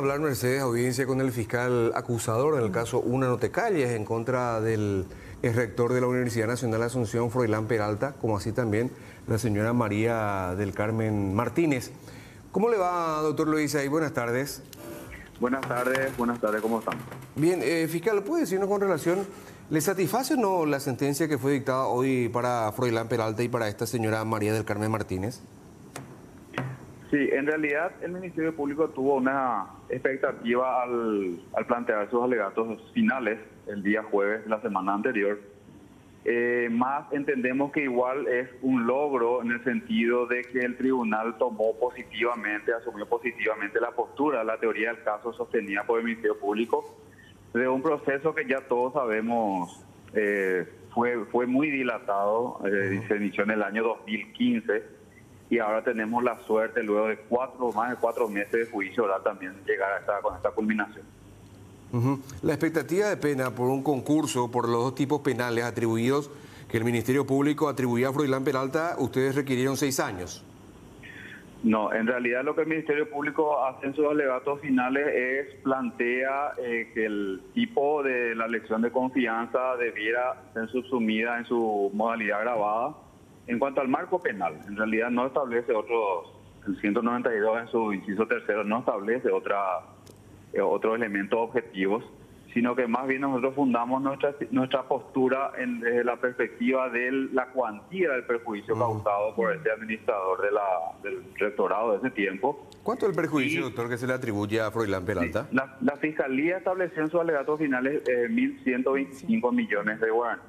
Hablar Mercedes, audiencia con el fiscal acusador en el caso Una No Te Calles en contra del rector de la Universidad Nacional de Asunción, Froilán Peralta, como así también la señora María del Carmen Martínez. ¿Cómo le va, doctor Luis? Buenas tardes. Buenas tardes, ¿cómo están? Bien, fiscal, ¿puede decirnos con relación, le satisface o no la sentencia que fue dictada hoy para Froilán Peralta y para esta señora María del Carmen Martínez? Sí, en realidad el Ministerio Público tuvo una expectativa al plantear sus alegatos finales el día jueves de la semana anterior. Más entendemos que igual es un logro en el sentido de que el tribunal tomó positivamente, asumió positivamente la postura, la teoría del caso sostenida por el Ministerio Público, de un proceso que ya todos sabemos fue muy dilatado, se inició en el año 2015. Y ahora tenemos la suerte, luego de más de 4 meses de juicio oral, también llegar con esta culminación. La expectativa de pena por un concurso, por los dos tipos penales atribuidos que el Ministerio Público atribuía a Froilán Peralta, ustedes requirieron 6 años. No, en realidad lo que el Ministerio Público hace en sus alegatos finales es plantea que el tipo de la elección de confianza debiera ser subsumida en su modalidad grabada. En cuanto al marco penal, en realidad no establece el 192 en su inciso tercero no establece otros elementos objetivos, sino que más bien nosotros fundamos nuestra postura desde la perspectiva de la cuantía del perjuicio causado por este administrador del rectorado de ese tiempo. ¿Cuánto es el perjuicio, doctor, que se le atribuye a Froilán Peralta? Sí, la Fiscalía estableció en sus alegatos finales 1.125 millones de guaraníes.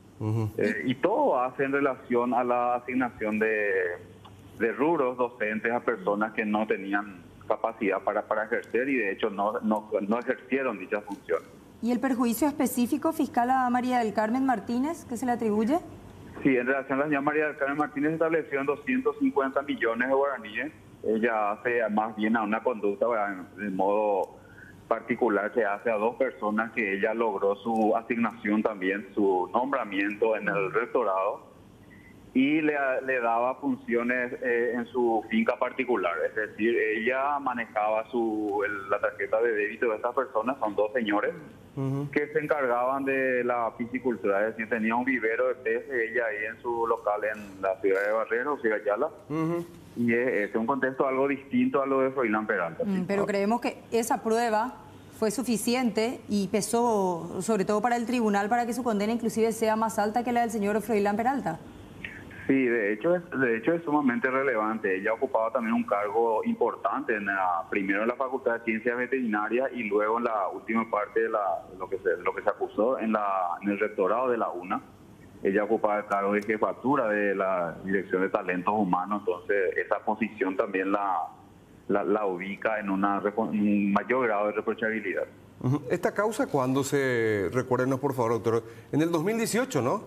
Y todo hace en relación a la asignación de rubros docentes a personas que no tenían capacidad para ejercer y de hecho no ejercieron dichas funciones. ¿Y el perjuicio específico, fiscal, a María del Carmen Martínez, que se le atribuye? Sí, en relación a la señora María del Carmen Martínez se estableció en 250 millones de guaraníes. Ella hace más bien a una conducta de modo particular que hace a 2 personas que ella logró su asignación también, su nombramiento en el rectorado y le daba funciones en su finca particular, es decir, ella manejaba la tarjeta de débito de estas personas, son 2 señores que se encargaban de la piscicultura, es decir, tenía un vivero de peces ella ahí en su local en la ciudad de Barreros, Cigayala. Y es un contexto algo distinto a lo de Froilán Peralta. Pero creemos que esa prueba fue suficiente y pesó, sobre todo para el tribunal, para que su condena inclusive sea más alta que la del señor Froilán Peralta. Sí, de hecho es sumamente relevante. Ella ocupaba también un cargo importante, primero en la Facultad de Ciencias Veterinarias y luego en la última parte de lo que se acusó en el rectorado de la UNA. Ella ocupaba el cargo de jefatura de la Dirección de Talentos Humanos, entonces esa posición también la ubica en un mayor grado de reprochabilidad. ¿Esta causa cuándo se... Recuérdenos por favor, doctor, en el 2018, ¿no?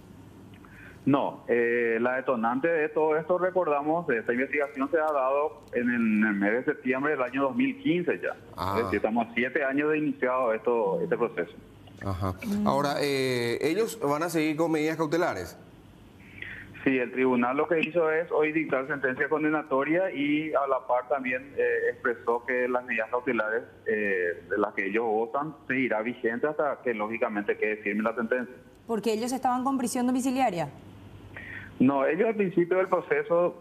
No, la detonante de todo esto, recordamos, esta investigación se ha dado en el mes de septiembre del año 2015 ya. Es decir, estamos a 7 años de iniciado este proceso. Ajá. Ahora, ¿ellos van a seguir con medidas cautelares? Sí, el tribunal lo que hizo es hoy dictar sentencia condenatoria y a la par también expresó que las medidas cautelares de las que ellos gozan seguirá vigente hasta que lógicamente quede firme la sentencia. ¿Porque ellos estaban con prisión domiciliaria? No, ellos al principio del proceso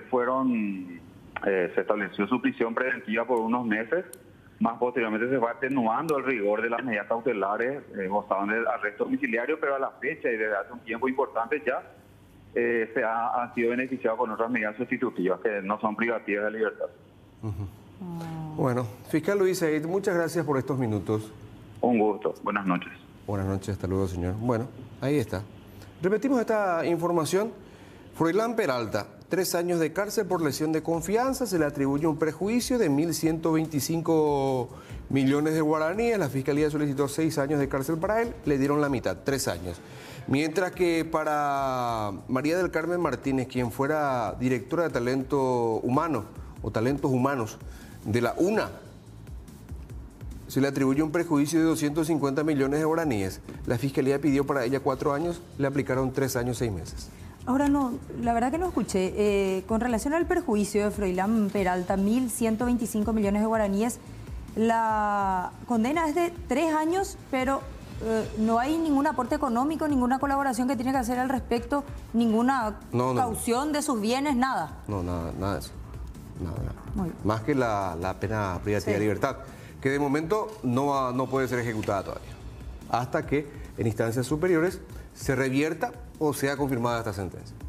se estableció su prisión preventiva por unos meses. Más posteriormente se va atenuando el rigor de las medidas cautelares, gozaban del arresto domiciliario, pero a la fecha y desde hace un tiempo importante ya han sido beneficiados con otras medidas sustitutivas que no son privativas de libertad. Bueno, fiscal Luis Said, muchas gracias por estos minutos. Un gusto, buenas noches. Buenas noches, hasta luego, señor. Bueno, ahí está. Repetimos esta información. Froilán Peralta, 3 años de cárcel por lesión de confianza, se le atribuye un perjuicio de 1.125 millones de guaraníes, la Fiscalía solicitó 6 años de cárcel para él, le dieron la mitad, 3 años. Mientras que para María del Carmen Martínez, quien fuera directora de talento humano o talentos humanos de la UNA, se le atribuye un perjuicio de 250 millones de guaraníes. La Fiscalía pidió para ella 4 años, le aplicaron 3 años, 6 meses. Ahora no, la verdad que no escuché. Con relación al perjuicio de Froilán Peralta, 1.125 millones de guaraníes, La condena es de 3 años, pero no hay ningún aporte económico, ninguna colaboración que tiene que hacer al respecto, ninguna caución de sus bienes, nada. No, nada de eso. Nada. Muy bien. Más que la pena privativa de libertad, que de momento no puede ser ejecutada todavía, hasta que en instancias superiores se revierta o sea confirmada esta sentencia.